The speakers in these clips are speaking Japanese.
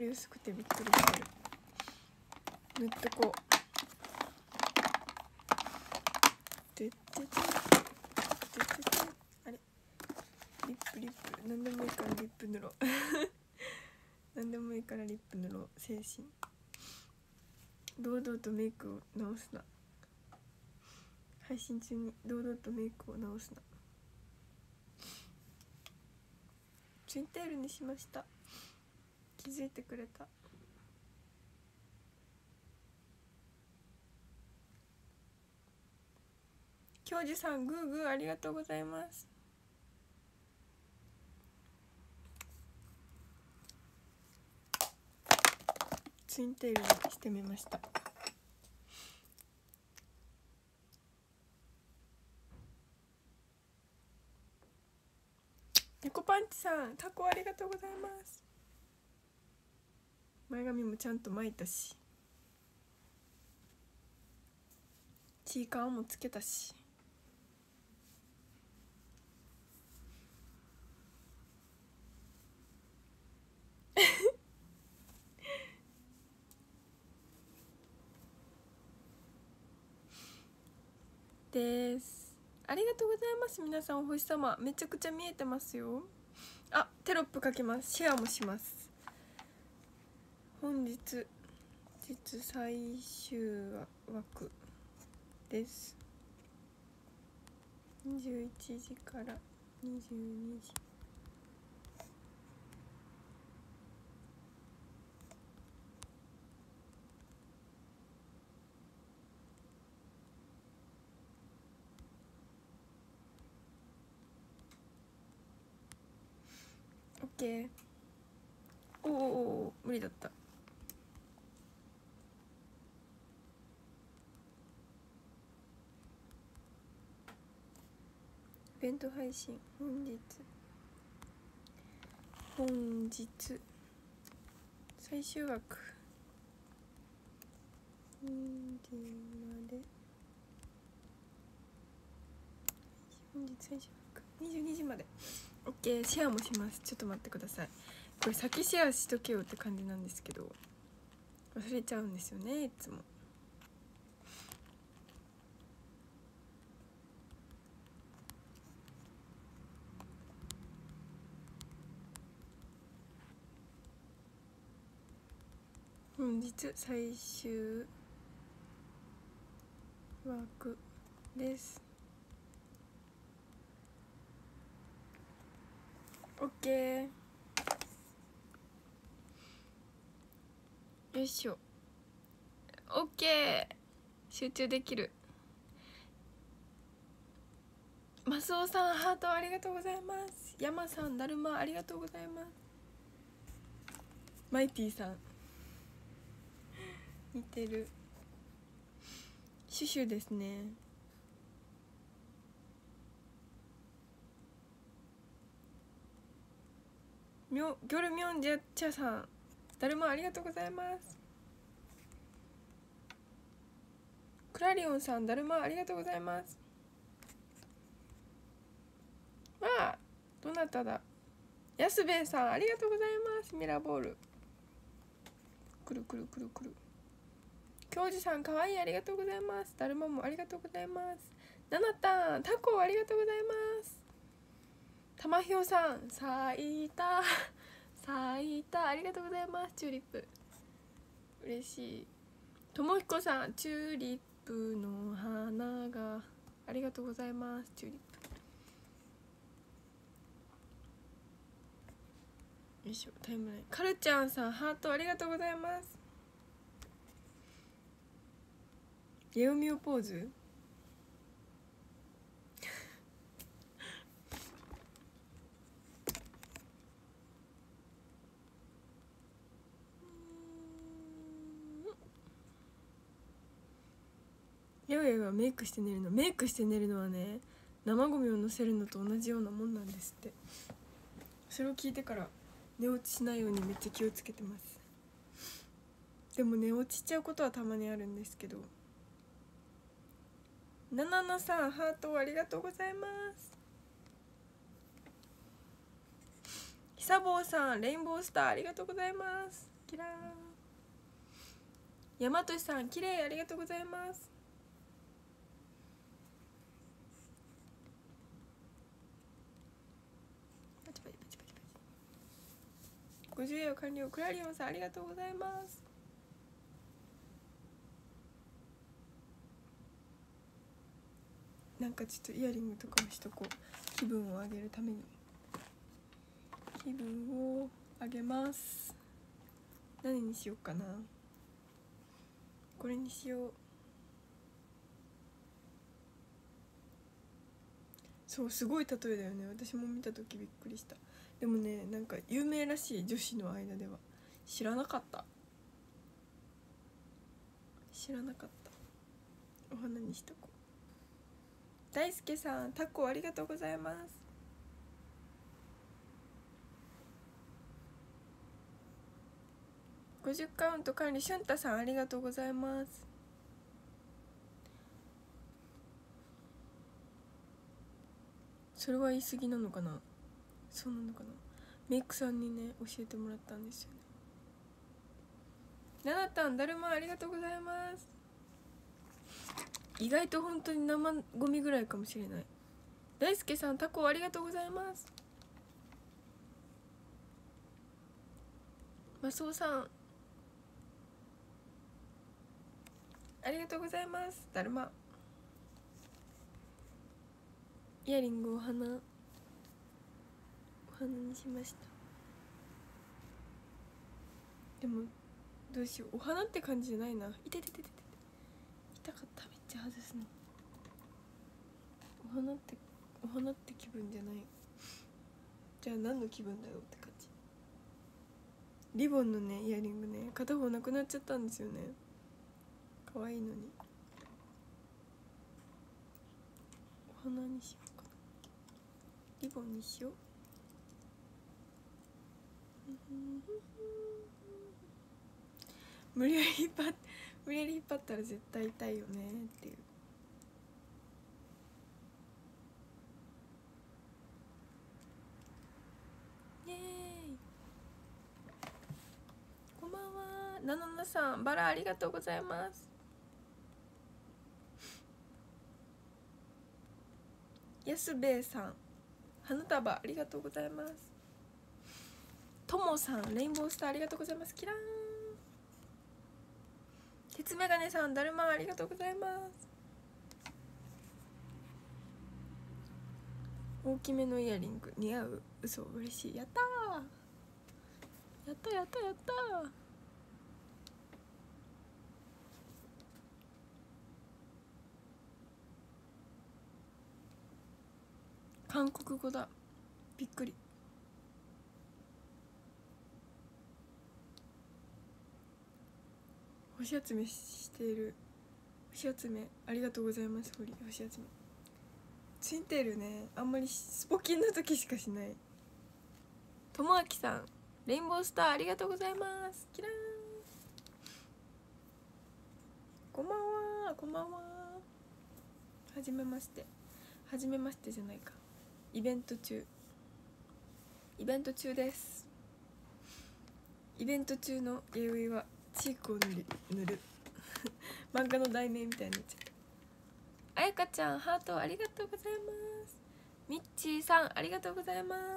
り薄くてびっくりしてる。塗っとこう。あれリップ何でもいいからリップ塗ろう何でもいいからリップ塗ろう。精神堂々とメイクを直すな。配信中に堂々とメイクを直すな。ツインテールにしました。気づいてくれた。教授さんグーグーありがとうございます。ツインテールにしてみました。猫パンチさんタコありがとうございます。前髪もちゃんと巻いたしチーカーもつけたしです。ありがとうございます。皆さんお星様めちゃくちゃ見えてますよ。あ、テロップ書きます。シェアもします。本日最終枠です。21時から22時。オッケー。お無理だった。イベント配信本日最終枠2時まで。本日最終枠22時まで。オッケー。シェアもします。ちょっと待ってください。これ先シェアしとけよって感じなんですけど忘れちゃうんですよねいつも。本日最終枠です。オッケー。よいしょ。オッケー。集中できる。マスオさんハートありがとうございます。ヤマさんだるまありがとうございます。マイティさん似てる。シュシュですね。ギョルミョンジャッチャさんだるまありがとうございます。クラリオンさんだるまありがとうございます。まあどなただ。やすべえさんありがとうございます。ミラーボールくるくるくるくる。教授さんかわいいありがとうございます。だるまもありがとうございます。ななたんタコありがとうございます。たまひょさん咲いたありがとうございます。チューリップ嬉しい。ともひこさんチューリップの花がありがとうございます。チューリップよいしょ。タイムライン。カルちゃんさんハートありがとうございます。レオミオポーズレオレオはメイクして寝るの。メイクして寝るのはね生ゴミを乗せるのと同じようなもんなんですって。それを聞いてから寝落ちしないようにめっちゃ気をつけてます。でも寝落ちちゃうことはたまにあるんですけど。なななさんハートありがとうございます。ひさぼうさんレインボースターありがとうございます。キラ大和さん綺麗、ありがとうございます。パチパチパチパチパチ。50円完了。クラリオンさんありがとうございます。なんかちょっとイヤリングとかもしとこう。気分を上げるために。気分を上げます。何にしようかな。これにしよう。そうすごい例えだよね。私も見た時びっくりした。でもね、なんか有名らしい、女子の間では。知らなかった。知らなかった。お花にしとこう。大輔さんタコありがとうございます。50カウント管理、しゅんたさんありがとうございます。それは言い過ぎなのかな。そうなのかな。メイクさんにね教えてもらったんですよね。ななたんだるまありがとうございます。意外と本当に生ゴミぐらいかもしれない。大輔さんタコありがとうございます。マスオさんありがとうございます。だるまイヤリングお花にしました。でもどうしよう、お花って感じじゃないな。痛かった。めっちゃ外すの。お花って気分じゃない。じゃあ何の気分だよって感じ。リボンのねイヤリングね、片方なくなっちゃったんですよね。可愛いのに。お花にしようかな。リボンにしよう。無理やり引っ張ったら絶対痛いよねっていう。イエーイ。こんばんは。なななさんバラありがとうございます。やすべえさん花束ありがとうございます。ともさんレインボースターありがとうございます。キラーン。鉄メガネさんだるまありがとうございます。大きめのイヤリング似合う。嘘、嬉しい。やったー、やったやったやったー。韓国語だ。びっくり。星集めしている。星集めありがとうございます。星集めツインテールね、あんまりスポキンの時しかしない。ともあきさんレインボースターありがとうございます。キラーン。こんばんは。こんばんは。はじめまして。はじめましてじゃないか。イベント中です。イベント中の弥生はチークを塗る漫画の題名みたいになっちゃった。あやかちゃんハートありがとうございます。みっちーさんありがとうございます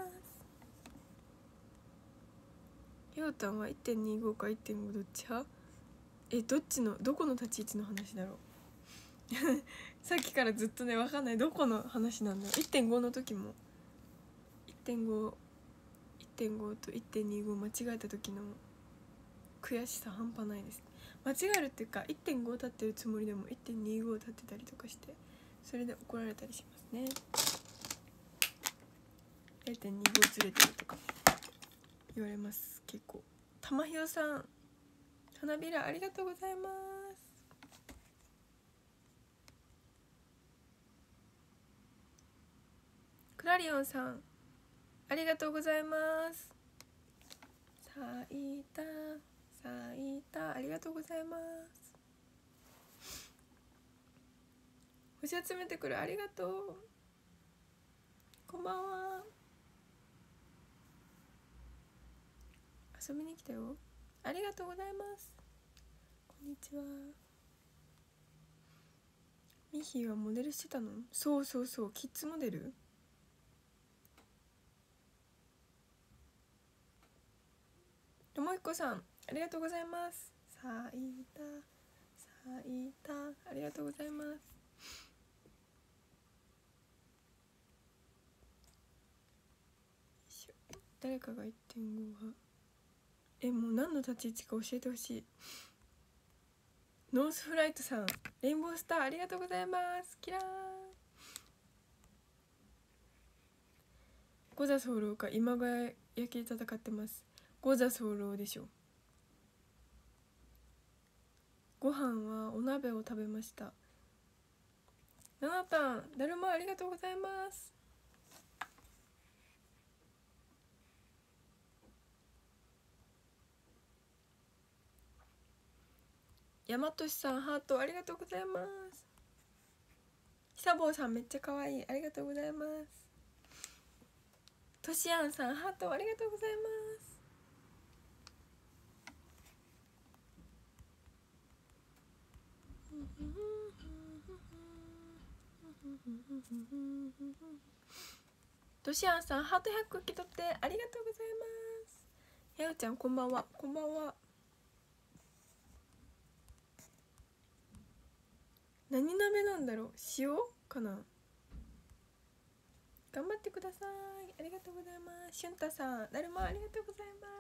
。ようたんは 1.25 か 1.5 どっち派？どこの立ち位置の話だろうさっきからずっとね分かんない、どこの話なんだろう。 1.5 の時も 1.5 と 1.25 間違えた時の悔しさ半端ないです。間違えるっていうか 1.5 立ってるつもりでも 1.25 立ってたりとかしてそれで怒られたりしますね。 0.25 ずれてるとか言われます結構。玉ひよさん花びらありがとうございます。クラリオンさんありがとうございます。咲いたありがとうございます。星集めてくるありがとう。こんばんは。遊びに来たよ。ありがとうございます。 こんにちは。ミヒはモデルしてたの？そうそうそう、キッズモデル。ともひこさんありがとうございます。さいたありがとうございます。誰かが 1.5 はもう何の立ち位置か教えてほしい。ノースフライトさんレインボースターありがとうございます。キラー。ゴザ候か今川焼きで戦ってます。ゴザ候でしょ。ご飯はお鍋を食べました。ナナタンだるまありがとうございます。大和さんハートありがとうございます。久坊さんめっちゃ可愛いありがとうございます。としあんさんハートありがとうございます。としあんさんハート100個受け取ってありがとうございます。やおちゃんこんばんは。こんばんは。何鍋なんだろう、塩かな。頑張ってください。ありがとうございます。しゅんたさんだるまありがとうございます。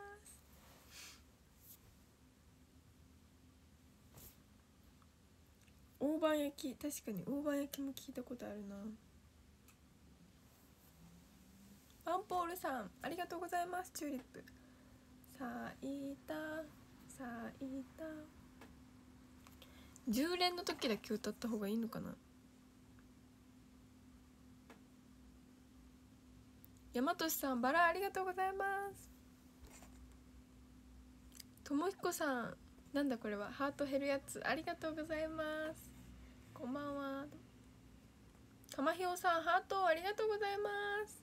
大判焼き、確かに大判焼きも聞いたことあるな。ワンポールさんありがとうございます。チューリップ咲いた咲いた。10連の時だけ歌った方がいいのかな。大和さんバラありがとうございます。ともひこさんなんだこれは、ハート減るやつありがとうございます。こんばんは。かまひおさんハートありがとうございます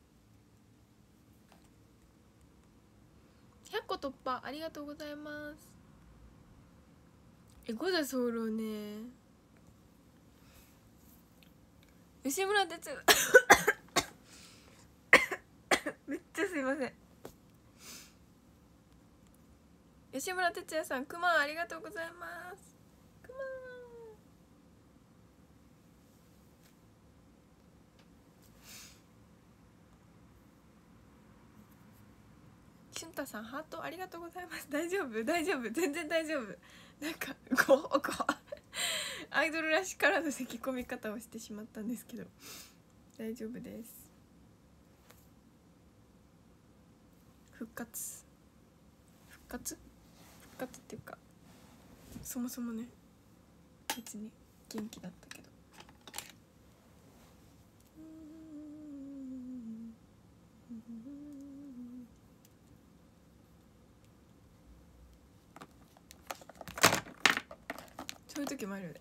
。100個突破ありがとうございます。ゴザ候ね。吉村哲めっちゃすいません。吉村哲也さんくまありがとうございます。くましゅんたさんハートありがとうございます。大丈夫大丈夫全然大丈夫。なんかアイドルらしからぬ咳込み方をしてしまったんですけど大丈夫です。復活っていうかそもそもね別に元気だったけど。そういう時もあるよね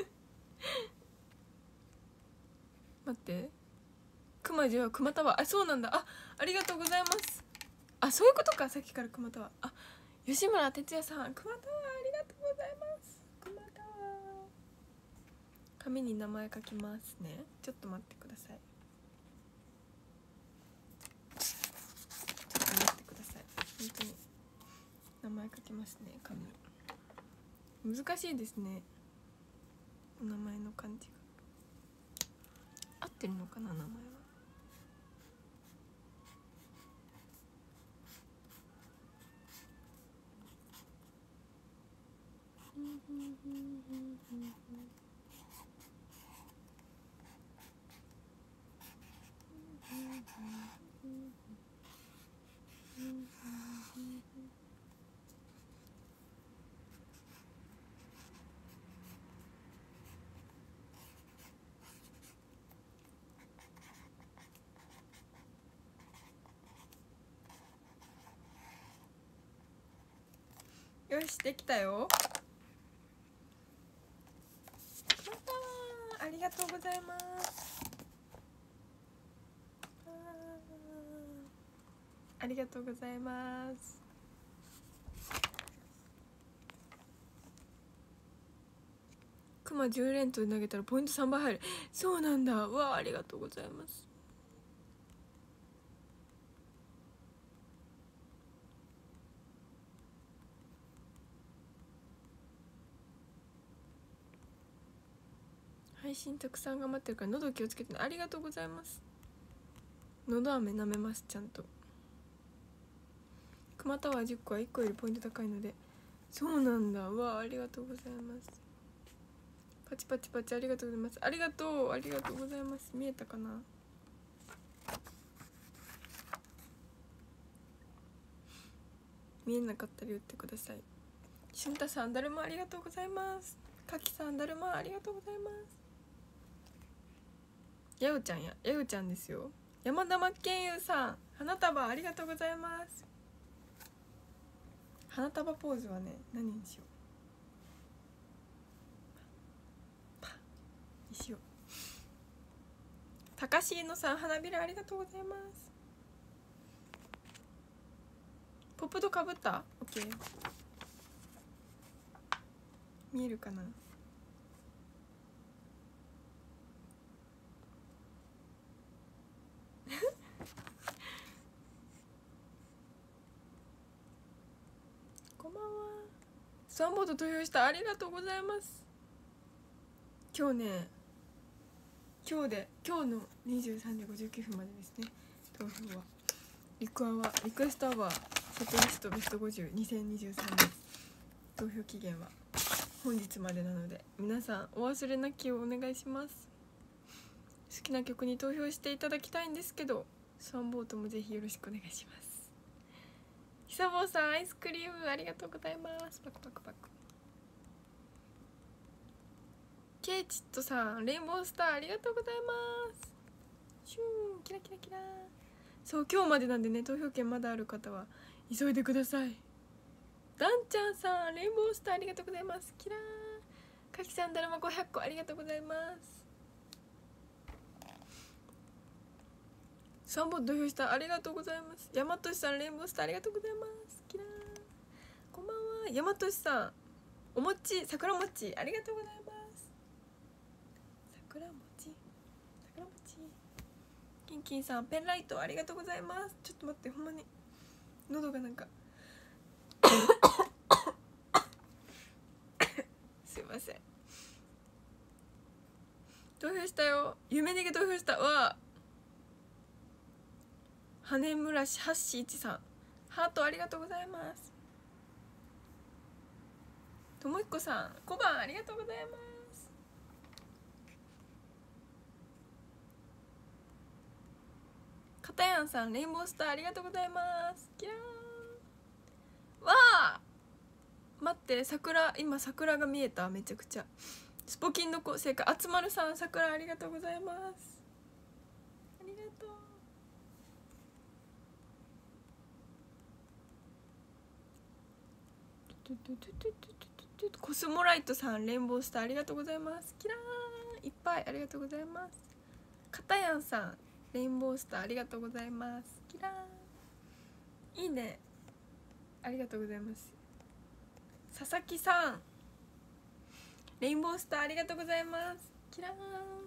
待って熊じゃ熊タワー、あそうなんだ。ありがとうございます。そういうことか。さっきから熊タワー。吉村哲也さん熊タワーありがとうございます。熊タワー紙に名前書きますね。ちょっと待ってください。ちょっと待ってください。本当に名前書きますね。紙難しいですね。お名前の漢字が合ってるのかな。名前はよしできたよ。ありがとうございます。ありがとうございます。 クマ10連投投げたらポイント3倍入る。そうなんだ。うわあ、ありがとうございます。配信たくさん頑張ってるから喉気をつけてね。ありがとうございます。喉飴舐めます。ちゃんとクマタワー10個は1個よりポイント高いので。そうなんだ。うわあ、りがとうございます。パチパチパチ、ありがとうございます。ありがとう、ありがとうございます。見えたかな。見えなかったら言ってください。しゅんたさん、だるまありがとうございます。かきさん、だるまありがとうございます。やうちゃんや、やうちゃんですよ。山田真剣佑さん、花束ありがとうございます。花束ポーズはね、何にしよう。パにしよう。たかしいのさん、花びらありがとうございます。ポップとかぶった？オッケー。見えるかな。こんばんは。スワンボード投票した。ありがとうございます。今日ね、今日の23時59分までですね、投票は。リクエストアワーセットリストベスト502023年投票期限は本日までなので、皆さんお忘れなきをお願いします。好きな曲に投票していただきたいんですけど、スワンボートもぜひよろしくお願いします。久保さん、アイスクリームありがとうございます。パクパクパク。ケイチットさん、レインボースターありがとうございます。シューン、キラキラキラ。そう、今日までなんでね、投票権まだある方は急いでください。ダンちゃんさん、レインボースターありがとうございます。キラー。かきさん、だるま500個ありがとうございます。3本投票したありがとうございます。大和さん、レインボースターありがとうございます。キラー。こんばんは。大和さん、お餅、桜餅ありがとうございます。桜餅。キンキンさん、ペンライトありがとうございます。ちょっと待って、ほんまに喉がなんかすいません。投票したよ。夢逃げ投票した。わ羽村市ハッシーチさん、ハートありがとうございます。ともひこさん、小判ありがとうございます。かたやんさん、レインボースターありがとうございます。キラー。わあ、待って、今桜が見えた。めちゃくちゃ。スポキンの子正解。あつまるさん、桜ありがとうございます。ありがとう。コスモライトさん、レインボースターありがとうございます。キラー。いっぱいありがとうございます。かたやんさん、レインボースターありがとうございます。キラー。いいね、ありがとうございます。佐々木さん、レインボースターありがとうございます。キラーン。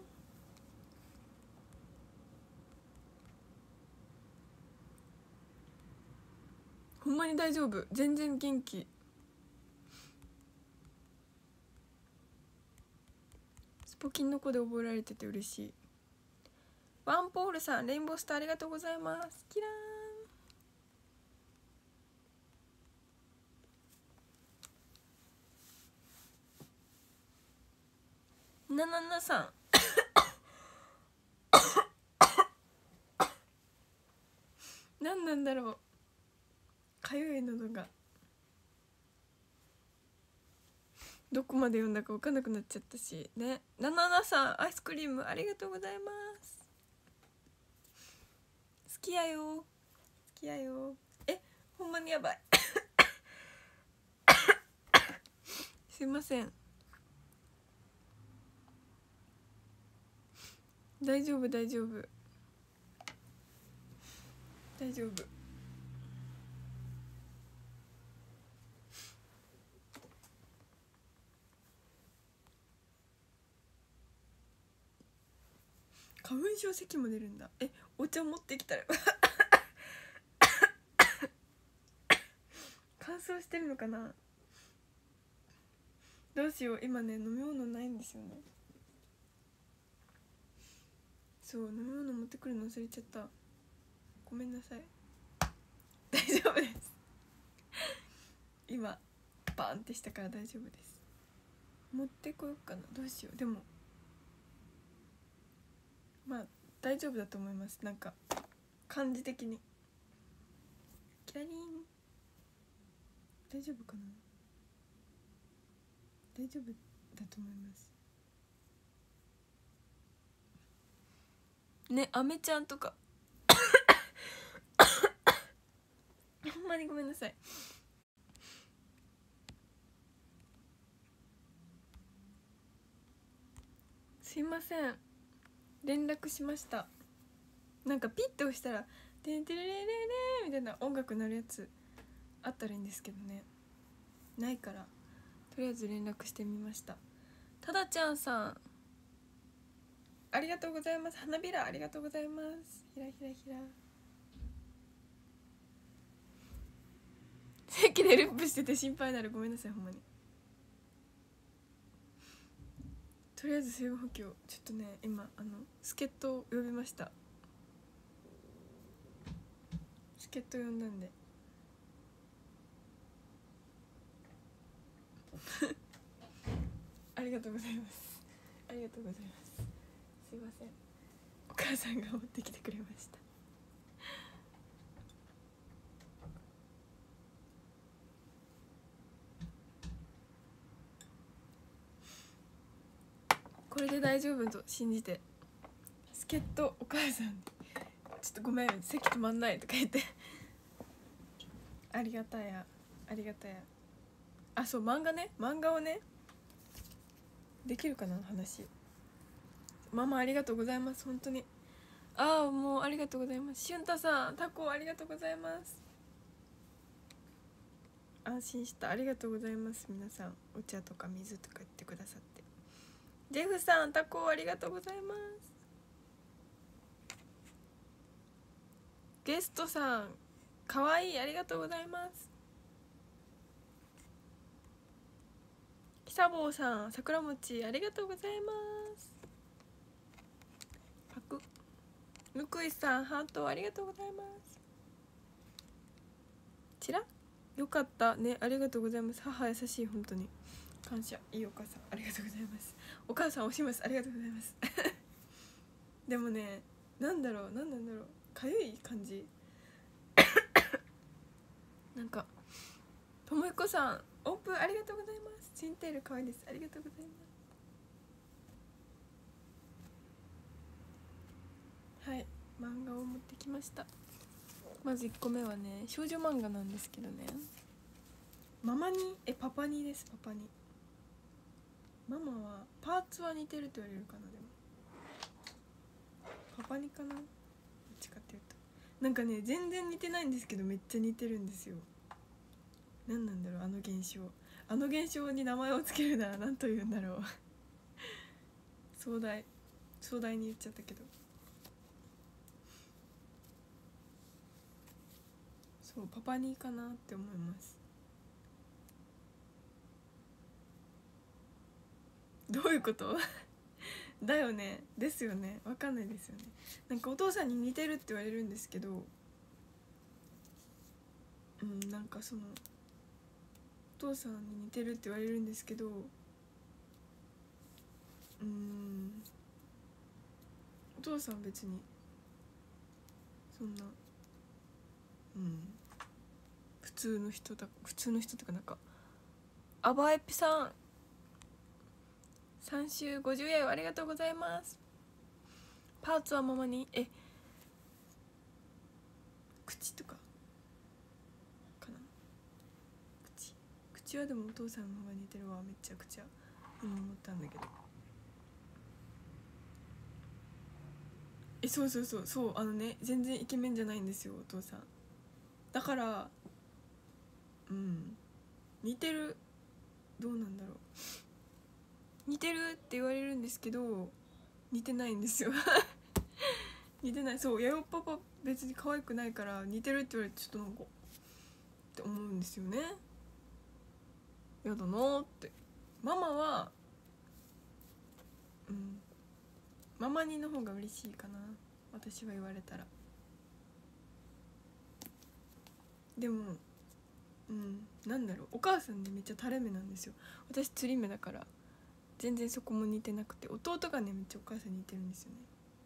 ほんまに大丈夫、全然元気。スポキンの子で覚えられてて嬉しい。ワンポールさん、レインボースターありがとうございます。キラーン。なななさん何なんだろう、かゆい喉がどこまで読んだか分かんなくなっちゃったしね。なななさん、アイスクリームありがとうございます。好きやよ、好きやよ。ほんまにやばいすいません。大丈夫大丈夫大丈夫。 花粉症咳も出るんだ。お茶持ってきたら乾燥してるのかな。どうしよう、今ね飲み物ないんですよね。そう飲み物持ってくるの忘れちゃった、ごめんなさい。大丈夫です今バーンってしたから大丈夫です。持ってこようかな、どうしよう。でもまあ大丈夫だと思います。なんか感じ的にキラリン大丈夫かな。大丈夫だと思いますね。アメちゃんとかほんまにごめんなさい。すいません、連絡しました。なんかピッと押したら「てんてれれれれ」みたいな音楽鳴るやつあったらいいんですけどね、ないからとりあえず連絡してみました。ただちゃんさんありがとうございます。花びらありがとうございます。ひらひらひら。席でループしてて心配になる、ごめんなさいほんまに。とりあえず水分補給をちょっとね、今助っ人を呼びました。助っ人呼んだんでありがとうございます。ありがとうございます。すいません、お母さんが持ってきてくれました。これで大丈夫と信じて、助っ人お母さんちょっとごめん席止まんないとか言ってありがたやありがたや。あ、そう漫画をねできるかな話。ママありがとうございます本当に。ああもうありがとうございます。しゅんたさんタコありがとうございます。安心した、ありがとうございます。皆さんお茶とか水とか言ってくださって。ジェフさんタコありがとうございます。ゲストさんかわいいありがとうございます。久坊さん桜餅ありがとうございます。パクぬくいさんハートありがとうございます。ちらよかったね、ありがとうございます。母優しい本当に感謝。いいお母さんありがとうございます。お母さん押します、ありがとうございますでもね、なんだろうかゆい感じなんかともいこさんオープンありがとうございます。チンテールかわいいです、ありがとうございます。はい、漫画を持ってきました。まず1個目はね少女漫画なんですけどね、ママにパパにです。パパにママはパーツは似てると言われるかな。でもパパにかな、どっちかっていうと。なんかね全然似てないんですけどめっちゃ似てるんですよ。何なんだろうあの現象。あの現象に名前をつけるなら何と言うんだろう壮大に言っちゃったけど、そうパパにかなって思います。どういうことだよね、ですよね、わかんないですよね。なんかお父さんに似てるって言われるんですけど、なんかそのお父さんに似てるって言われるんですけど、お父さん別にそんな普通の人とかなんかアバエピさん3週50円ありがとうございます。パーツはママに口とかかな。口はでもお父さんの方が似てるわ、めちゃくちゃ今思ったんだけど。そう全然イケメンじゃないんですよお父さん。だから似てる、どうなんだろう、似てるって言われるんですけど似てないんですよ似てない。そう、やよパパ別に可愛くないから似てるって言われてちょっとなんかって思うんですよね。やだなって。ママはママにの方が嬉しいかな、私は言われたら。でもなんだろう、お母さんねめっちゃ垂れ目なんですよ。私つり目だから全然そこも似てなくて、弟がねめっちゃお母さんに似てるんですよね。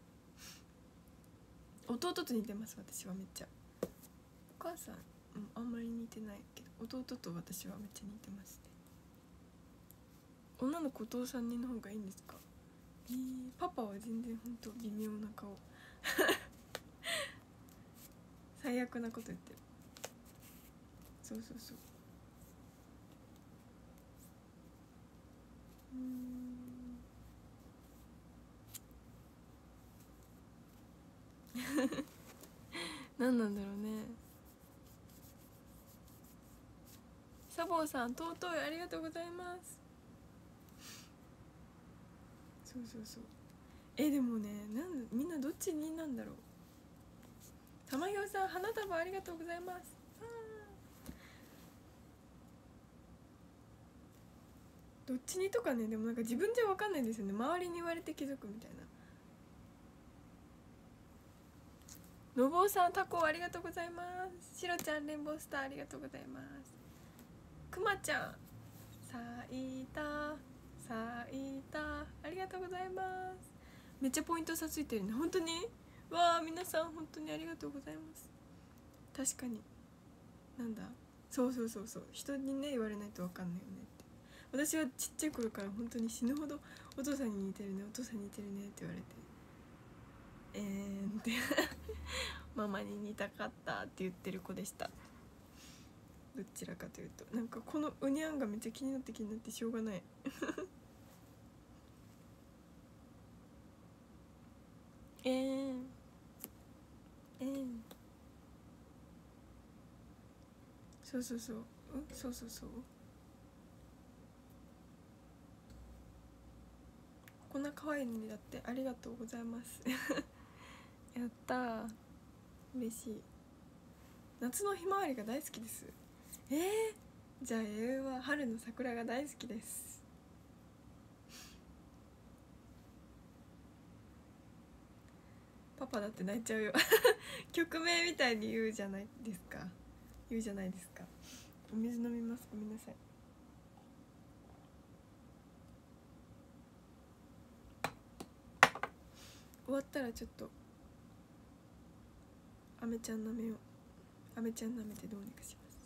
弟と似てます、私はめっちゃ。お母さん、あんまり似てないけど弟と私はめっちゃ似てますね。女の子お父さんにの方がいいんですか？パパは全然ほんと微妙な顔最悪なこと言ってる。そうそうそう。何なんだろうね。サボーさん尊いありがとうございます。そうそうそう。でもね、みんなどっちになんだろう。玉ひょうさん花束ありがとうございます。どっちにとかね、でもなんか自分じゃ分かんないんですよね。周りに言われて気づくみたいな。のぼうさんタコありがとうございます。しろちゃんレンボースターありがとうございます。くまちゃん咲いた咲いたありがとうございます。めっちゃポイント差ついてるね、本当に。わあ、皆さん本当にありがとうございます。確かに、なんだ、そうそうそうそう、人にね言われないと分かんないよねって。私はちっちゃい頃から本当に死ぬほどお父さんに似てるね、お父さんに似てるねって言われて、ってママに似たかったって言ってる子でした。どちらかというと、なんかこのウニャンがめっちゃ気になってしょうがないそうそうそう、そうそうそう、こんな可愛いのにだって。ありがとうございますやったー、嬉しい。夏のひまわりが大好きです。じゃあ弥生は春の桜が大好きです。パパだって泣いちゃうよ曲名みたいに言うじゃないですか。お水飲みます、ごめんなさい。終わったらちょっとアメちゃん舐めよう。アメちゃん舐めてどうにかします。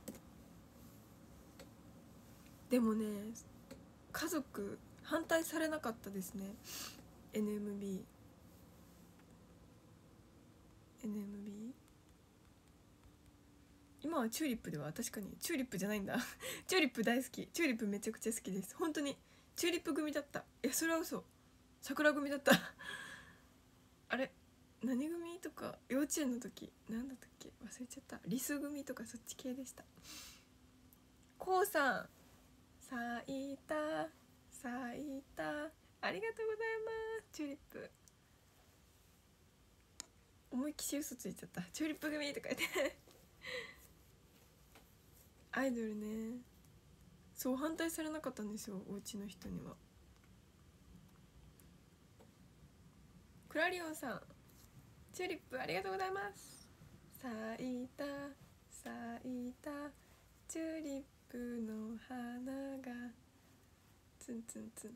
でもね、家族反対されなかったですね。 NMB 今はチューリップでは、確かにチューリップじゃないんだチューリップ大好き、チューリップめちゃくちゃ好きです。本当にチューリップ組だった。それは嘘、桜組だったあれ何組とか幼稚園の時なんだったっけ、忘れちゃった。リス組とかそっち系でした。こうさん咲いた咲いたありがとうございます。チューリップ思いっきし嘘ついちゃった。チューリップ組とか言ってアイドルね、そう反対されなかったんですよ、お家の人には。クラリオンさんチューリップありがとうございます。咲いた咲いたチューリップの花がツンツンツン。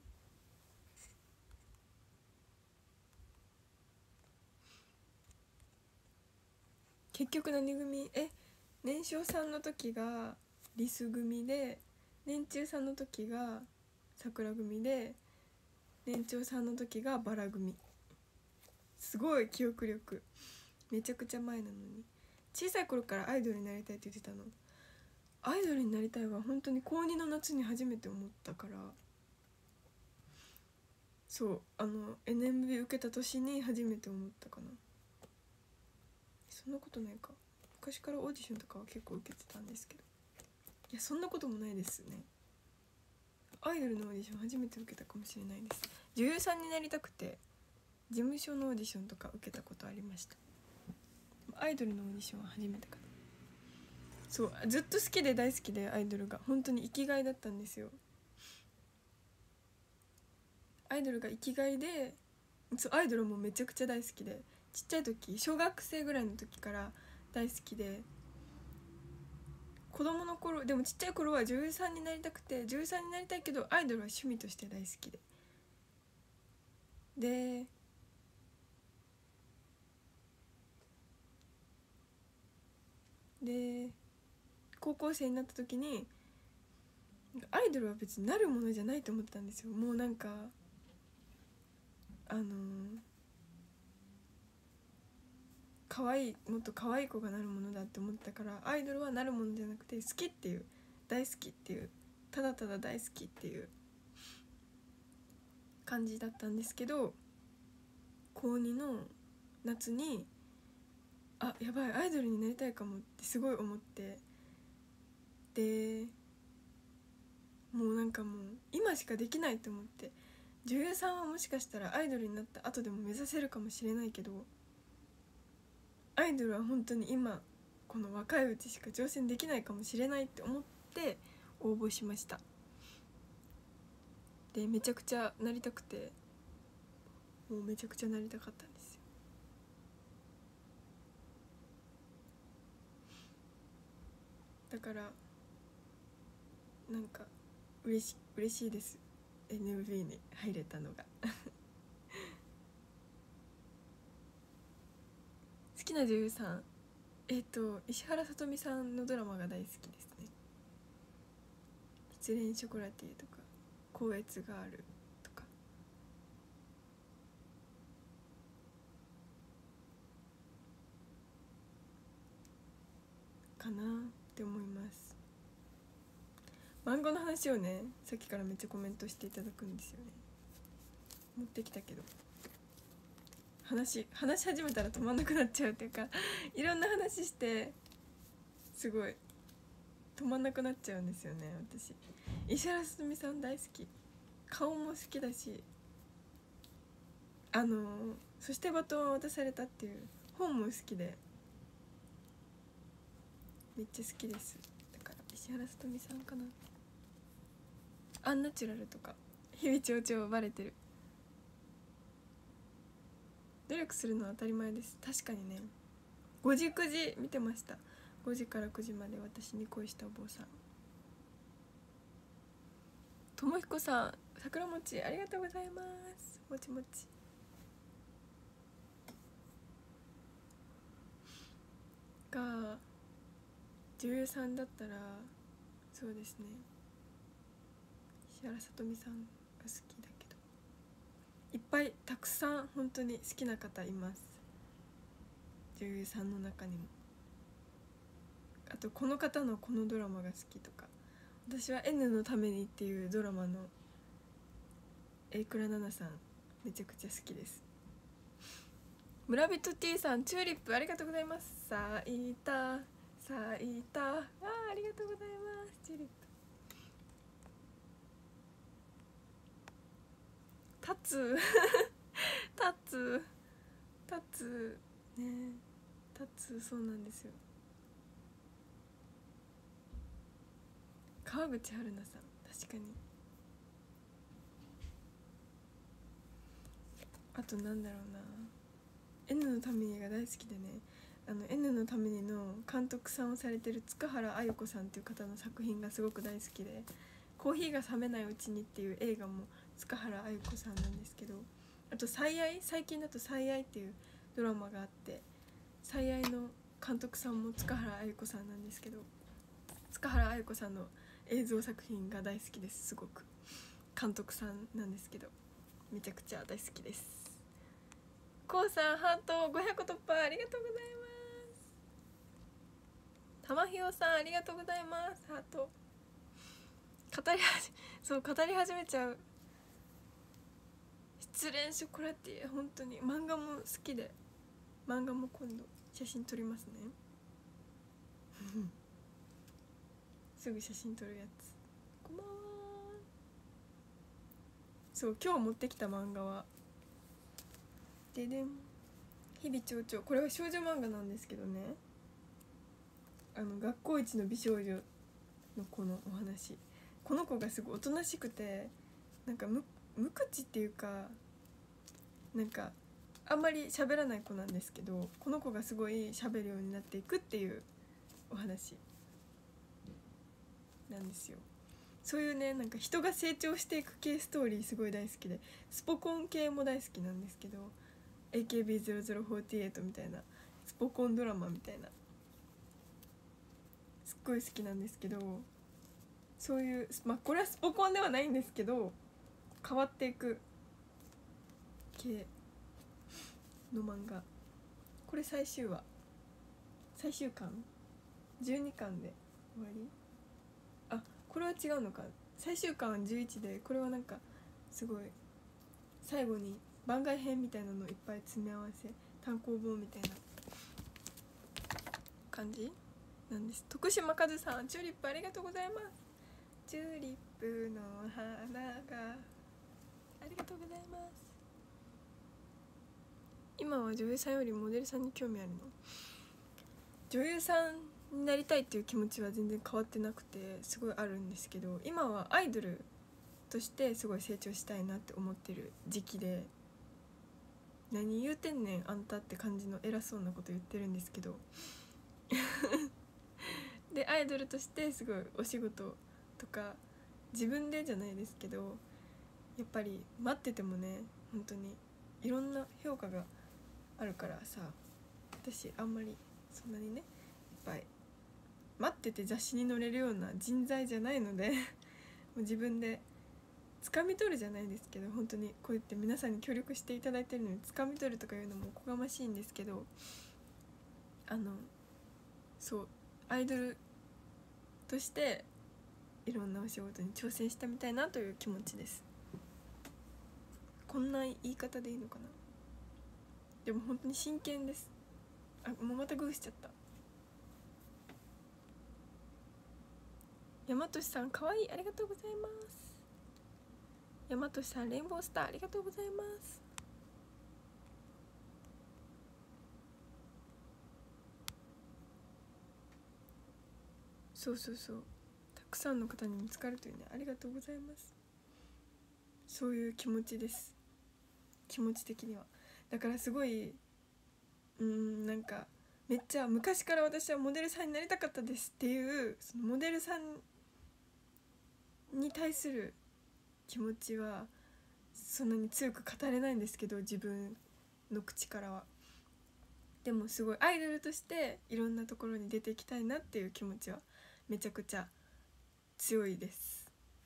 結局何組？年少さんの時がリス組で、年中さんの時が桜組で、年長さんの時がバラ組。すごい記憶力、めちゃくちゃ前なのに。小さい頃からアイドルになりたいって言ってたの。アイドルになりたいは本当に高2の夏に初めて思ったから。そう、NMB 受けた年に初めて思ったかな。そんなことないか、昔からオーディションとかは結構受けてたんですけど。いやそんなこともないですね。アイドルのオーディション初めて受けたかもしれないです。女優さんになりたくて事務所のオーディションとか受けたことありました。アイドルのオーディションは初めてかな。そうずっと好きで大好きで、アイドルが本当に生きがいだったんですよ。アイドルが生きがいで、そうアイドルもめちゃくちゃ大好きで、ちっちゃい時小学生ぐらいの時から大好きで、子供の頃でもちっちゃい頃は女優さんになりたくて、女優さんになりたいけどアイドルは趣味として大好きで高校生になった時にアイドルは別になるものじゃないと思ってたんですよ。もうなんか可愛い、もっと可愛い子がなるものだって思ってたから、アイドルはなるものじゃなくて好きっていう、大好きっていう、ただただ大好きっていう感じだったんですけど、高2の夏にあ、やばいアイドルになりたいかもってすごい思って、でもうなんかもう今しかできないと思って、女優さんはもしかしたらアイドルになった後でも目指せるかもしれないけど、アイドルは本当に今この若いうちしか挑戦できないかもしれないって思って応募しました。でめちゃくちゃなりたくて、もうめちゃくちゃなりたかったんですよ。だからなんか嬉しいです、 NMB に入れたのが好きな女優さん、石原さとみさんのドラマが大好きですね。失恋ショコラティーとか光悦ガールとかかなって思います。漫画の話をね、さっきからめっちゃコメントしていただくんですよね。持ってきたけど話し始めたら止まんなくなっちゃうっていうかいろんな話してすごい止まんなくなっちゃうんですよね。私石原さとみさん大好き、顔も好きだし、そしてバトンは渡されたっていう本も好きで、めっちゃ好きです。だから石原さとみさんかな。アンナチュラルとか日々町長バレてる。努力するのは当たり前です。確かにね。5時9時見てました。5時から9時まで私に恋したお坊さん。ともひこさん、桜餅ありがとうございます。もちもちが女優さんだったらそうですね、石原さとみさんが好きだけど、いっぱいたくさん本当に好きな方います、女優さんの中にも。あとこの方のこのドラマが好きとか、私は N のためにっていうドラマの榮倉奈々さんめちゃくちゃ好きです。村人 T さん、チューリップありがとうございます。咲いた咲いた、ありがとうございます。チューリップ立つ立つね、立つ、そうなんですよ。川口春奈さん、確かに。あとなんだろうな、 N のためにが大好きでね、N のためにの監督さんをされてる塚原愛子さんっていう方の作品がすごく大好きで、コーヒーが冷めないうちにっていう映画も塚原愛子さんなんですけど、あと最愛、最近だと最愛っていうドラマがあって、最愛の監督さんも塚原愛子さんなんですけど、塚原愛子さんの映像作品が大好きです。すごく監督さんなんですけどめちゃくちゃ大好きです。こうさんハート500突破ありがとうございます。たまひよさんありがとうございます。ハート語り始めちゃう。失恋ショコラティエ、本当に漫画も好きで、漫画も今度写真撮りますねすぐ写真撮るやつ。こんばんは。そう今日持ってきた漫画はででん、日々蝶々、これは少女漫画なんですけどね、学校一の美少女の子のお話。この子がすごいおとなしくて、なんか無口っていうか、なんかあんまり喋らない子なんですけど、この子がすごい喋るようになっていくっていうお話なんですよ。そういうね、なんか人が成長していく系ストーリーすごい大好きで、スポコン系も大好きなんですけど、 AKB0048 みたいなスポコンドラマみたいな、すっごい好きなんですけど、そういう、まあこれはスポコンではないんですけど、変わっていく系の漫画。これ最終話、最終巻12巻で終わり。あ、これは違うのか、最終巻は11で、これはなんかすごい最後に番外編みたいなのをいっぱい詰め合わせ、単行本みたいな感じなんです。徳島和さん、チューリップありがとうございます。チューリップの花が、ありがとうございます。今は女優さんよりモデルさんに興味あるの？女優さんになりたいっていう気持ちは全然変わってなくて、すごいあるんですけど、今はアイドルとしてすごい成長したいなって思ってる時期で、何言うてんねんあんたって感じの偉そうなこと言ってるんですけどでアイドルとしてすごいお仕事とか自分でじゃないですけど、やっぱり待っててもね、本当にいろんな評価があるからさ、私あんまりそんなにね、いっぱい待ってて雑誌に載れるような人材じゃないのでもう自分で掴み取るじゃないですけど、本当にこうやって皆さんに協力していただいてるのに掴み取るとかいうのもおこがましいんですけど、そうアイドルとしていろんなお仕事に挑戦してみたいなという気持ちです。こんな言い方でいいのかな、でも本当に真剣です。あ、もうまたグーしちゃった。大和さんかわいい、ありがとうございます。大和さんレインボースターありがとうございます。そうそうそう、たくさんの方に見つかるというね、ありがとうございます。そういう気持ちです、気持ち的には。だからすごいなんかめっちゃ昔から私はモデルさんになりたかったですっていう、そのモデルさんに対する気持ちはそんなに強く語れないんですけど、自分の口からは。でもすごいアイドルとしていろんなところに出ていきたいなっていう気持ちはめちゃくちゃ強いです。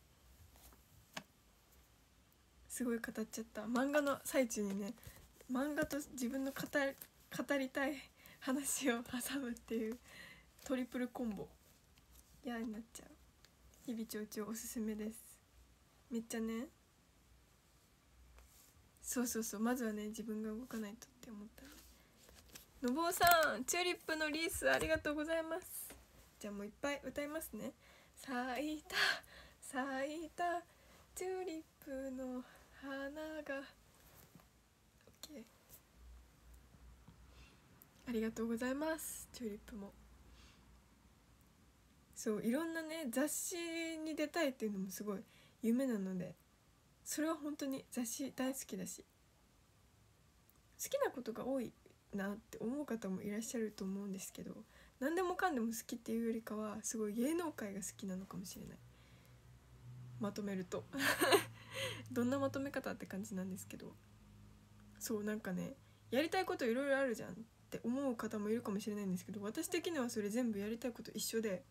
すごい語っちゃった。漫画の最中にね、漫画と自分の語りたい話を挟むっていうトリプルコンボ嫌になっちゃう。日々ちょうちょおすすめです。めっちゃね、そうそうそう、まずはね自分が動かないとって思ったのぼうさん、チューリップのリースありがとうございます。じゃあもういっぱい歌いますね。咲いた咲いたチューリップの花が OK、 ありがとうございます。チューリップもそう、いろんなね雑誌に出たいっていうのもすごい夢なので、それは本当に雑誌大好きだし、好きなことが多いなって思う方もいらっしゃると思うんですけど、何でもかんでも好きっていうよりかはすごい芸能界が好きなのかもしれない、まとめるとどんなまとめ方って感じなんですけど、そうなんかね、やりたいこといろいろあるじゃんって思う方もいるかもしれないんですけど、私的にはそれ全部やりたいこと一緒で、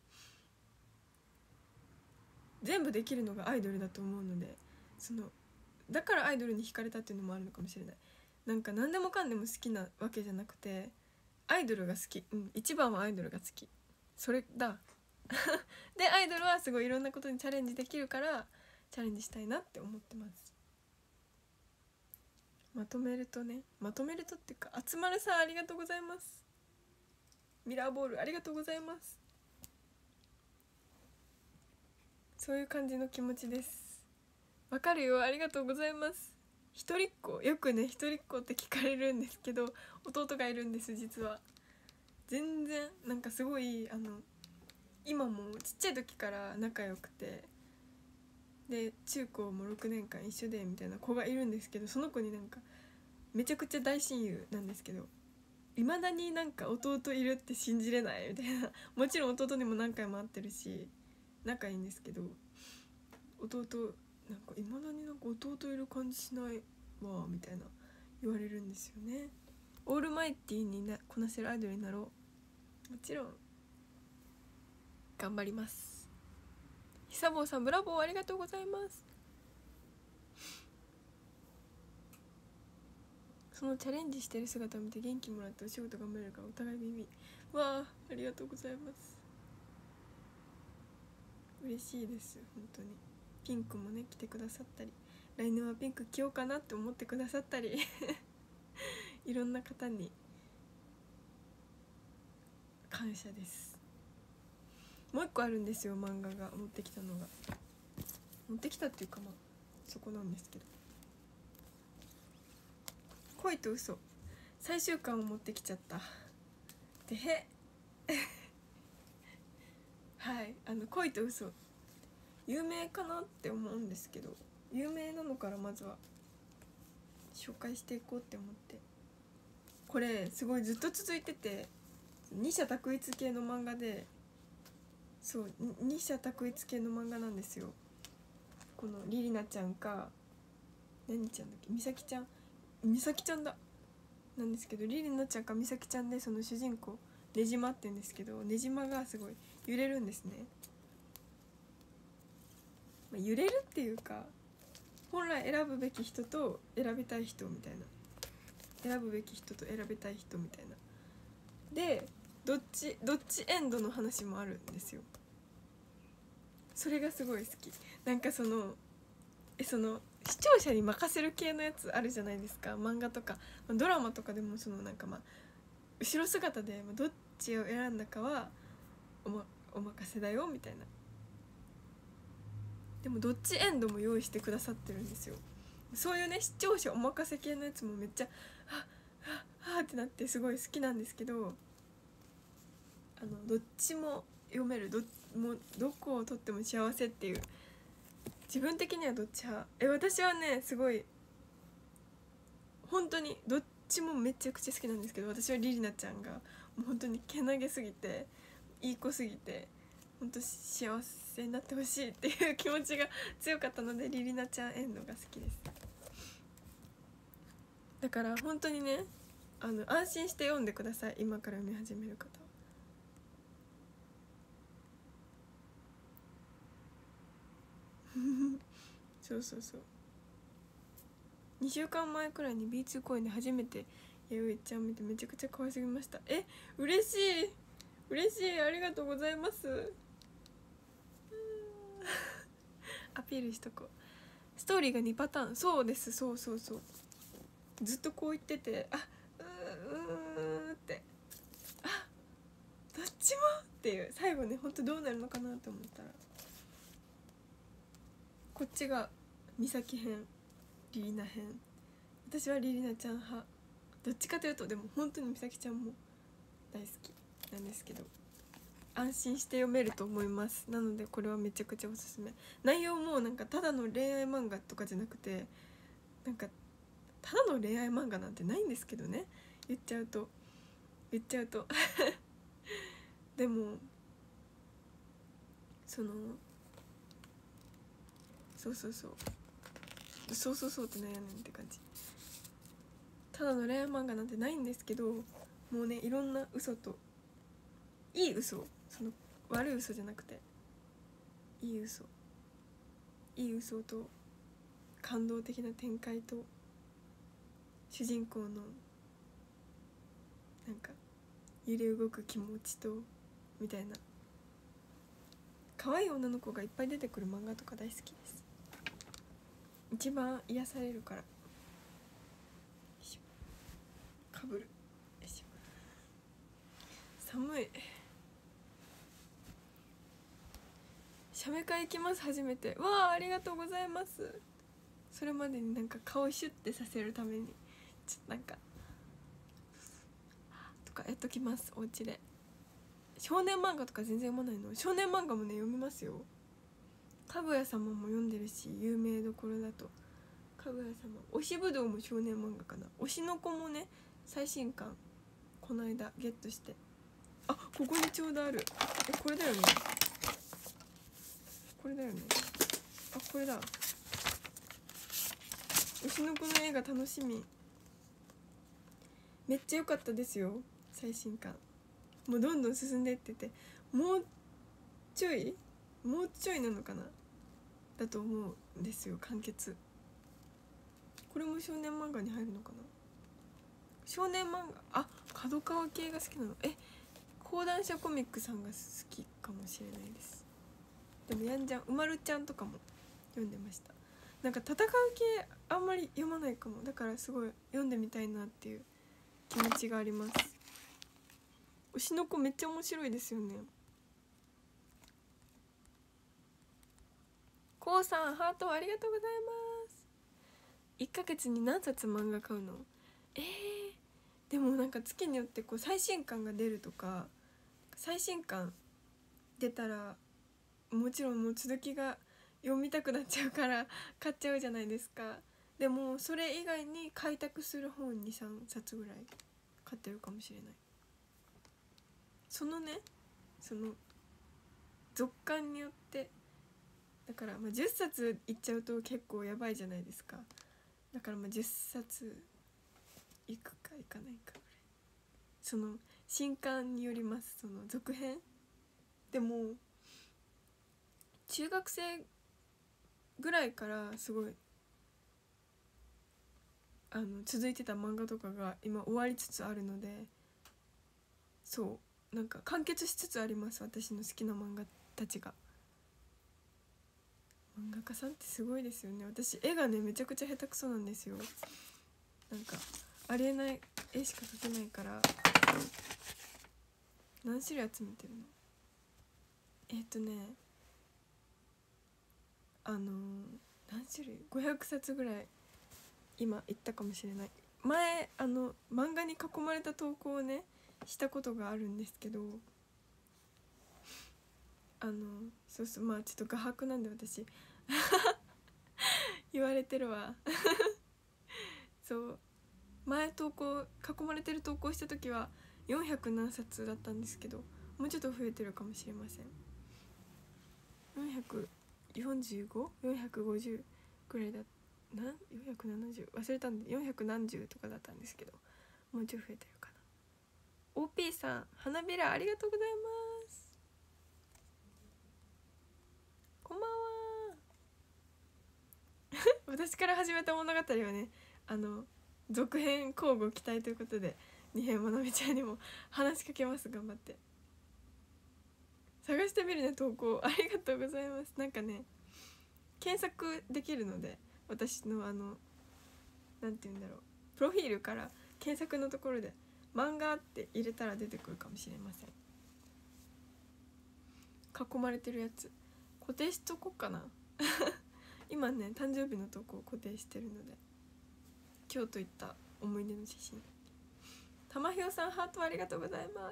全部できるのがアイドルだと思うので、だからアイドルに惹かれたっていうのもあるのかもしれない。なんか何でもかんでも好きなわけじゃなくて、アイドルが好き、一番はアイドルが好き、それだでアイドルはすごいいろんなことにチャレンジできるからチャレンジしたいなって思ってます。まとめるとっていうか、あつまるさんありがとうございます。ミラーボールありがとうございます。そういう感じの気持ちです。わかるよ、ありがとうございます。 一人っ子、よくね一人っ子って聞かれるんですけど、弟がいるんです。実は全然なんかすごい今もちっちゃい時から仲良くて、で中高も6年間一緒でみたいな子がいるんですけど、その子になんかめちゃくちゃ大親友なんですけど、いまだになんか弟いるって信じれないみたいなもちろん弟にも何回も会ってるし仲いいんですけど、弟なんかいまだになんか弟いる感じしないわみたいな言われるんですよね。オールマイティーにこなせるアイドルになろう。もちろん頑張ります。久保さんブラボー、ありがとうございます。そのチャレンジしてる姿を見て元気もらってお仕事頑張れるからお互い耳わあ、ありがとうございます。嬉しいです。本当にピンクもね着てくださったり、来年はピンク着ようかなって思ってくださったりいろんな方に感謝です。もう一個あるんですよ、漫画が持ってきたのが。持ってきたっていうかまあそこなんですけど、恋と嘘最終巻を持ってきちゃったでへはい恋と嘘有名かなって思うんですけど、有名なのからまずは紹介していこうって思って、これすごいずっと続いてて二者択一系の漫画で、そう二者択一系の漫画なんですよ。このリリナちゃんか何ちゃんだっけ、美咲ちゃん、美咲ちゃんだなんですけど、リリナちゃんか美咲ちゃんで、その主人公ねじまってんですけど、ねじまがすごい揺れるんですね。揺れるっていうか本来選ぶべき人と選びたい人みたいな、選ぶべき人と選びたい人みたいなで、どっちエンドの話もあるんですよ。それがすごい好き。なんかその視聴者に任せる系のやつあるじゃないですか、漫画とか、ドラマとかでもそのなんか後ろ姿でどっちを選んだかはお任せだよみたいな。でもどっちエンドも用意してくださってるんですよ。そういうね視聴者お任せ系のやつもめっちゃはってなってすごい好きなんですけど、どっちも読める、どこをとっても幸せっていう、自分的にはどっち派。私はねすごい本当にどっちもめちゃくちゃ好きなんですけど、私はリリナちゃんがもう本当にけなげすぎていい子すぎて本当幸せになってほしいっていう気持ちが強かったので、リリナちゃんエンドが好きです。だから本当にね安心して読んでください、今から読み始める方は。そうそうそう、2週間前くらいに B2 公演で初めて弥生ちゃん見てめちゃくちゃ可愛すぎました。嬉しい嬉しい、ありがとうございます。アピールしとこう。ストーリーが2パターン、そうです、そうそうそう、ずっとこう言ってて、ってどっちもっていう、最後ねほんとどうなるのかなと思ったら、こっちが美咲編、リリナ編。私はリリナちゃん派、どっちかというと。でも本当に美咲ちゃんも大好きなんですけど、安心して読めると思います。なのでこれはめちゃくちゃおすすめ。内容もなんかただの恋愛漫画とかじゃなくて、なんかただの恋愛漫画なんてないんですけどね、言っちゃうとでもそうってなんやねんって感じ。ただの恋愛漫画なんてないんですけど、もうねいろんな嘘と、いい嘘、その悪い嘘じゃなくていい嘘と感動的な展開と、主人公のなんか揺れ動く気持ちとみたいな、可愛い女の子がいっぱい出てくる漫画とか大好きです。一番癒されるから。かぶる。寒い。写メ会行きます、初めて。わあ、ありがとうございます。 それまでになんか顔シュッてさせるためにちょっとなんかとかやっときます。お家で少年漫画とか全然読まないの？少年漫画もね読みますよ。かぐや様も読んでるし、有名どころだとかぐや様、推しぶどうも少年漫画かな。推しの子もね最新刊この間ゲットして、あ、ここにちょうどある。これだよね、これだよね、あ、これだ。推しの子の映画楽しみ。めっちゃ良かったですよ最新刊。もうどんどん進んでってて、もうちょいなのかなだと思うんですよ完結。これも少年漫画に入るのかな。少年漫画、あ、角川系が好きなの。講談社コミックさんが好きかもしれないです。でもやんじゃん、うまるちゃんとかも読んでました。なんか戦う系あんまり読まないかも。だからすごい読んでみたいなっていう気持ちがあります。推しの子めっちゃ面白いですよね。こうさんハートありがとうございます。1ヶ月に何冊漫画買うの？でもなんか月によってこう最新刊が出るとか、最新刊出たらもちろんもう続きが読みたくなっちゃうから買っちゃうじゃないですか。でもそれ以外に開拓する本 2,3 冊ぐらい買ってるかもしれない。その続刊によって、だからまあ10冊いっちゃうと結構やばいじゃないですか。だからまあ10冊いくかいかないかぐらい、その新刊によります。その続編でも中学生ぐらいからすごい続いてた漫画とかが今終わりつつあるので、そうなんか完結しつつあります。私の好きな漫画たちが。漫画家さんってすごいですよね。私絵がねめちゃくちゃ下手くそなんですよ。なんかありえない絵しか描けないから。何種類集めてるの？何種類 ?500 冊ぐらい今言ったかもしれない。前漫画に囲まれた投稿をねしたことがあるんですけど、そうそう、まあちょっと画伯なんで私言われてるわそう前投稿囲まれてる投稿した時は400何冊だったんですけど、もうちょっと増えてるかもしれません。445?450 くらいだ。470忘れたんで400何十とかだったんですけど、もうちょい増えてるかな。 OP さん花びらありがとうございます。こんばんは私から始めた物語はね続編交互期待ということで、二平まなみちゃんにも話しかけます。頑張って探してみるね。投稿ありがとうございます。なんかね検索できるので、私のなんて言うんだろう、プロフィールから検索のところで漫画って入れたら出てくるかもしれません。囲まれてるやつ固定しとこっかな今ね誕生日の投稿を固定してるので、今日といった思い出の写真。玉ひよさんハートありがとうございます。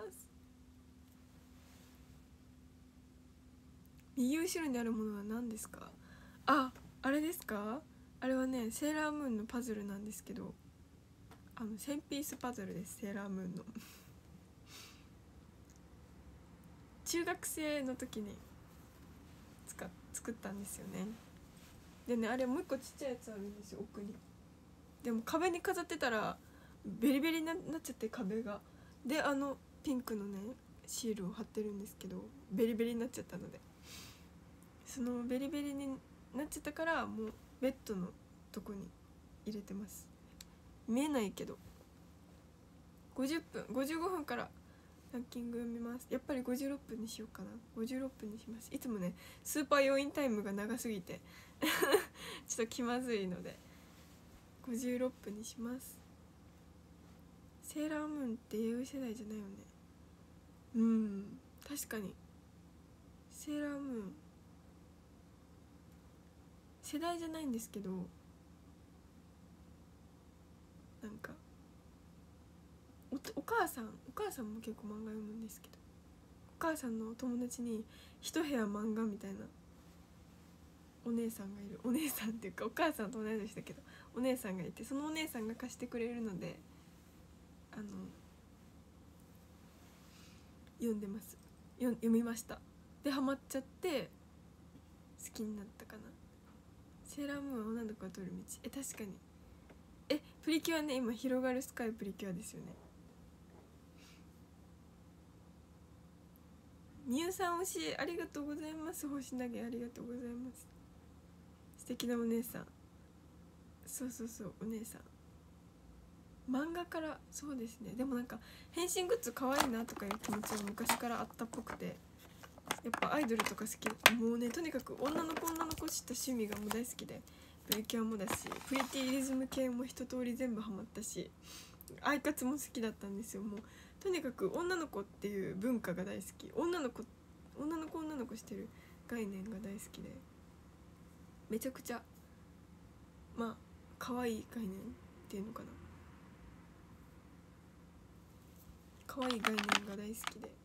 右後ろにあるものは何ですか？あれですか？あれはねセーラームーンのパズルなんですけど、1000ピースパズルです。セーラームーンの中学生の時に作ったんですよね。でね、あれもう一個ちっちゃいやつあるんですよ奥に。でも壁に飾ってたらベリベリになっちゃって、壁がでピンクのねシールを貼ってるんですけど、ベリベリになっちゃったので、そのベリベリになっちゃったからもうベッドのとこに入れてます。見えないけど。50分55分からランキング読みます。やっぱり56分にしようかな。56分にします。いつもねスーパー要員タイムが長すぎてちょっと気まずいので56分にします。セーラームーンって弥生世代じゃないよね。確かにセーラームーン世代じゃないんですけど、 なんかお母さんも結構漫画読むんですけど、お母さんの友達に一部屋漫画みたいなお姉さんがいる、お姉さんっていうかお母さんと同い年だけどお姉さんがいて、そのお姉さんが貸してくれるので読んでます。読みました。でハマっちゃって好きになったかな。セーラームーンは女の子が通る道、確かにプリキュアね、今広がるスカイプリキュアですよね。みゆさん推しありがとうございます。星投げありがとうございます。素敵なお姉さん。そうお姉さん漫画から。そうですね。でもなんか変身グッズ可愛いなとかいう気持ちは昔からあったっぽくて、やっぱアイドルとか好き。もうね、とにかく女の子した趣味がもう大好きで、プリキュアもだしプリティリズム系も一通り全部ハマったし、アイカツも好きだったんですよ。もうとにかく女の子っていう文化が大好き。女の子してる概念が大好きで、めちゃくちゃ可愛い概念っていうのかな、可愛い概念が大好きで、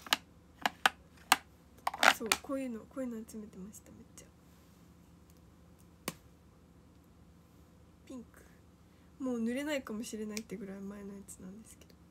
そうこういうの集めてました。めっちゃピンク、もう濡れないかもしれないってぐらい前のやつなんですけど、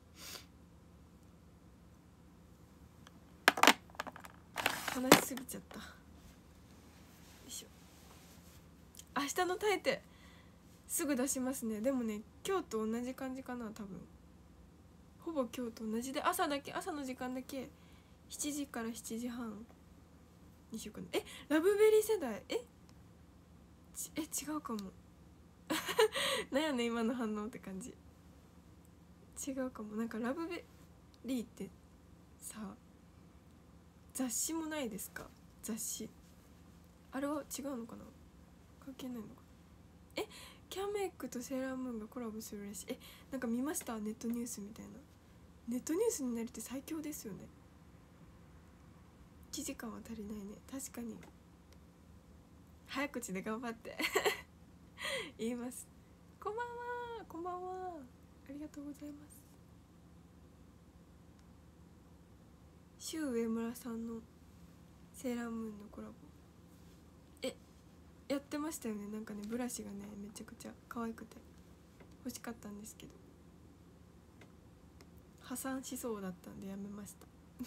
話しすぎちゃった。よいしょ。明日の耐えてすぐ出しますね。でもね、今日と同じ感じかな、多分ほぼ今日と同じで、朝の時間だけ7時から7時半にしようかな。ラブベリー世代違うかもなんやね今の反応って感じ。違うかも。なんかラブベリーってさ、雑誌もないですか？雑誌あれは違うのかな、関係ないのかな。キャメイクとセーラームーンがコラボするらしい。なんか見ました、ネットニュースみたいな。ネットニュースになるって最強ですよね。1時間は足りないね。確かに早口で頑張って言います。こんばんは、こんばんは、ありがとうございます。シュウ上村さんのセーラームーンのコラボやってましたよね。なんかね、ブラシがねめちゃくちゃ可愛くて欲しかったんですけど破産しそうだったんでやめました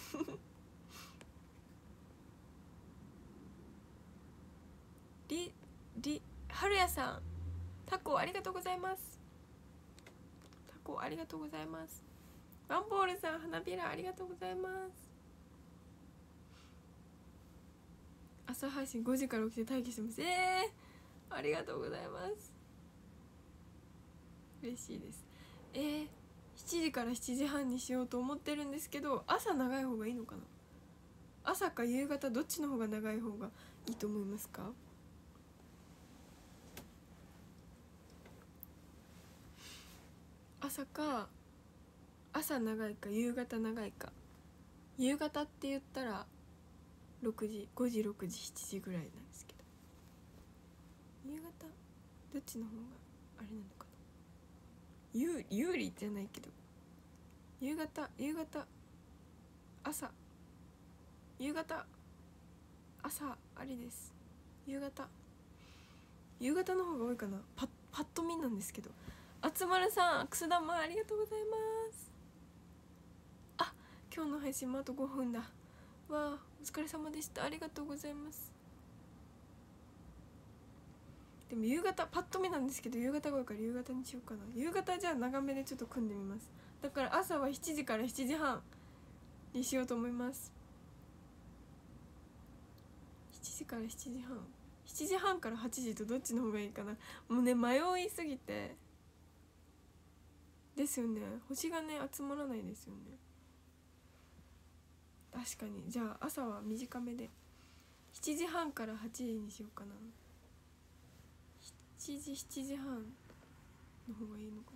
はるやさん、タコありがとうございます。タコありがとうございます。ワンボールさん、花びらありがとうございます。朝配信5時から起きて待機してます。ありがとうございます。嬉しいです。7時から7時半にしようと思ってるんですけど、朝長い方がいいのかな。朝か夕方どっちの方が長い方がいいと思いますか？朝長いか夕方長いか。夕方って言ったら5時6時7時ぐらいなんですけど、夕方どっちの方があれなのかな。有利じゃないけど、夕方朝ありです。夕方の方が多いかな。パッと見なんですけど。あつまるさん、くす玉ありがとうございます。今日の配信もあと5分だ。わあ、お疲れ様でした。ありがとうございます。でも夕方パッと見なんですけど、夕方が多いから夕方にしようかな。夕方じゃあ長めでちょっと組んでみます。だから朝は7時から7時半にしようと思います。7時から7時半、7時半から8時とどっちの方がいいかな。もうね、迷いすぎてですよね。星がね集まらないですよね。確かに。じゃあ朝は短めで7時半から8時にしようかな。7時半の方がいいのか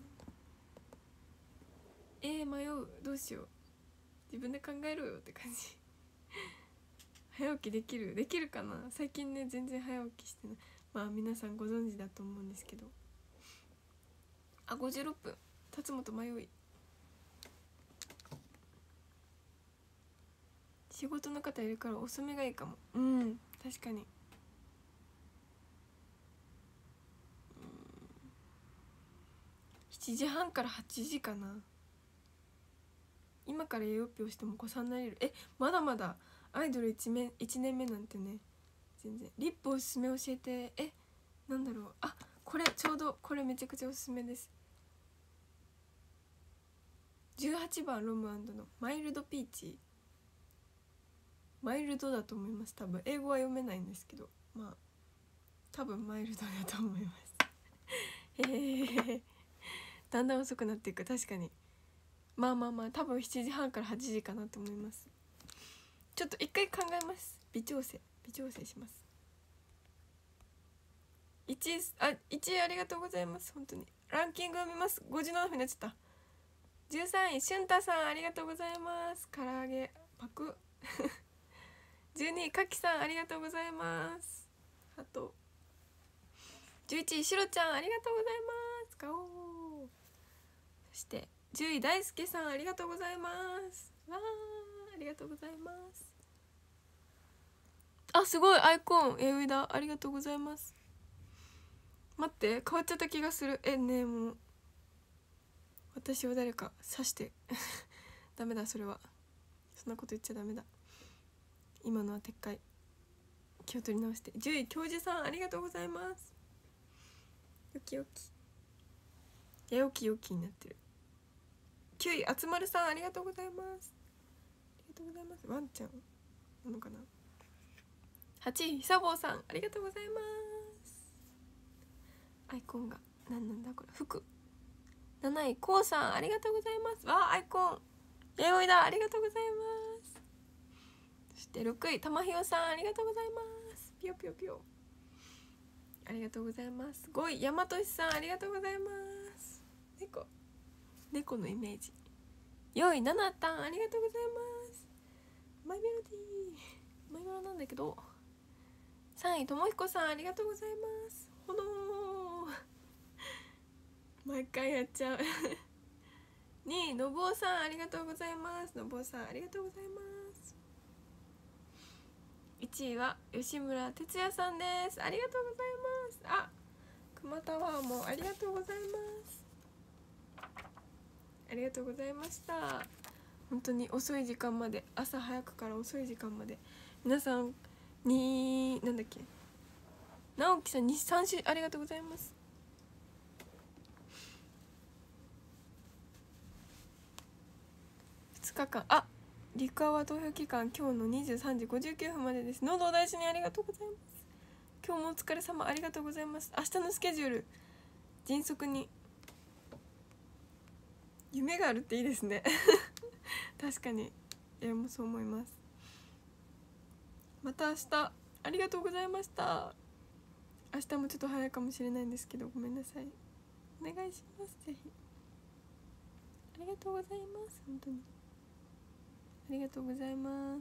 な。迷う。どうしよう。自分で考えろよって感じ早起きできるかな。最近ね全然早起きしてない。皆さんご存知だと思うんですけど、 あ、56分。辰本迷い。仕事の方いるから遅めがいいかも。うん、確かに。7時半から8時かな。今から栄養表しても子さんなれる。まだまだアイドル1年目なんてね。全然。リップおすすめ教えて。なんだろう。あ、これちょうどこれめちゃくちゃおすすめです。18番ロム&のマイルドピーチ。マイルドだと思います。多分英語は読めないんですけど、まあ多分マイルドだと思いますだんだん遅くなっていく。確かに。まあ多分7時半から8時かなと思います。ちょっと一回考えます。微調整します。1位ありがとうございます。本当にランキングを見ます。57分になっちゃった。13位しゅんたさんありがとうございます。唐揚げパク12位かきさんありがとうございます。あと11位しろちゃんありがとうございます。ガオー。そして10位大輔さんありがとうございます。わー、ありがとうございます。あ、すごいアイコン上田ありがとうございます。待って、変わっちゃった気がする。ねえ、もう私を誰か刺してダメだ、それは。そんなこと言っちゃダメだ。今のは撤回。気を取り直して。10位教授さんありがとうございます。よきよき。よきよきになってる。9位あつまるさんありがとうございます。ありがとうございます。ワンちゃんなのかな。8位ひさぼうさんありがとうございます。アイコンが何なんだこれ。服。7位こうさんありがとうございます。わあ、アイコンえおいだありがとうございます。そして6位たまひよさんありがとうございます。ぴよぴよぴよありがとうございます。5位やまとしさんありがとうございます。猫のイメージ。4位ななたんありがとうございます。マイメロディーマイメロなんだけど。3位ともひこさんありがとうございます。ほの毎回やっちゃう2位のぶおさんありがとうございます。のぶおさんありがとうございます。1位は吉村哲也さんです。ありがとうございます。あ、熊タワーもありがとうございます。ありがとうございました。本当に遅い時間まで、朝早くから遅い時間まで皆さんになんだっけ、直樹さんに3週ありがとうございます。2日間、あ、リクアワ投票期間今日の23時59分までです。喉を大事にありがとうございます。今日もお疲れ様ありがとうございます。明日のスケジュール迅速に。夢があるっていいですね確かに、もうそう思います。また明日ありがとうございました。明日もちょっと早いかもしれないんですけどごめんなさい。お願いします。ぜひありがとうございます。本当にありがとうございます。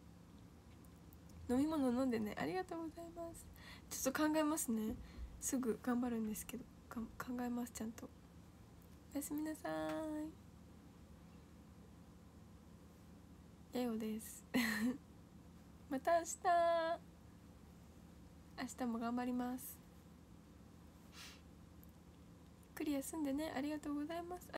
飲み物飲んでね。ありがとうございます。ちょっと考えますね。すぐ頑張るんですけど考えます。ちゃんと。おやすみなさい。レオですまた明日も頑張ります。ゆっくり休んでね。ありがとうございます。